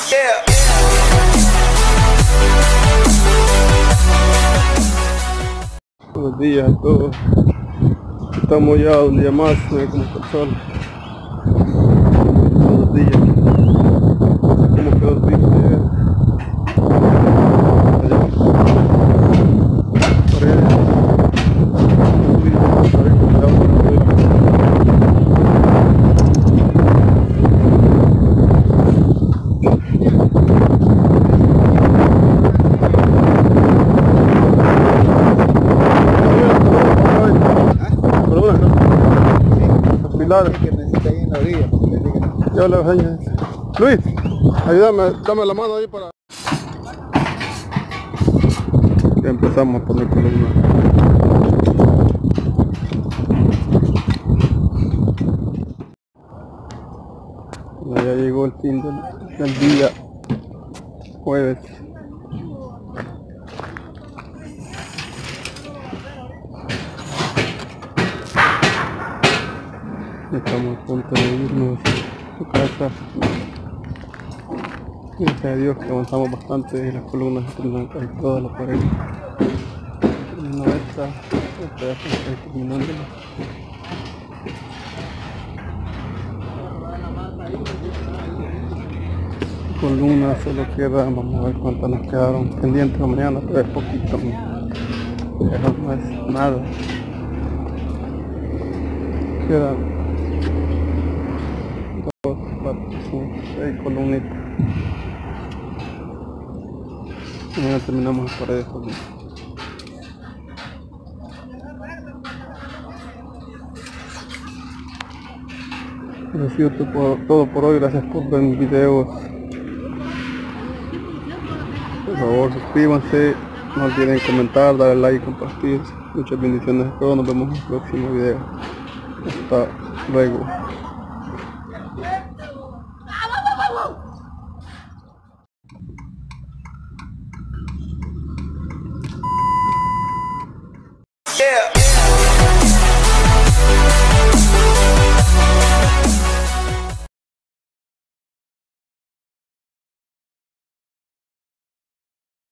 Buenos días a todos. Estamos ya un día más, como está el sol. Buenos días. ¿Cómo quedó el piso ayer? Que necesita ir en la orilla porque le digan. Ya le enseño. Luis, ayúdame, dame la mano ahí para... Ya empezamos a poner columna. Ya llegó el fin del día, jueves. Estamos a punto de irnos a su casa. Gracias a Dios que avanzamos bastante y las columnas están casi todas las paredes. Terminó esta ya estoy terminándola. Columnas solo quedan, vamos a ver cuántas nos quedaron pendientes mañana, pero es poquito. Pero no es nada. Quedan 2, 4, 5, 6 columnitas. Mañana terminamos las paredes también. Eso ha sido todo por hoy. Gracias por ver mis videos. Por favor, suscríbanse. No olviden comentar, darle like, compartir. Muchas bendiciones a todos. Nos vemos en el próximo video. Hasta luego. Yeah.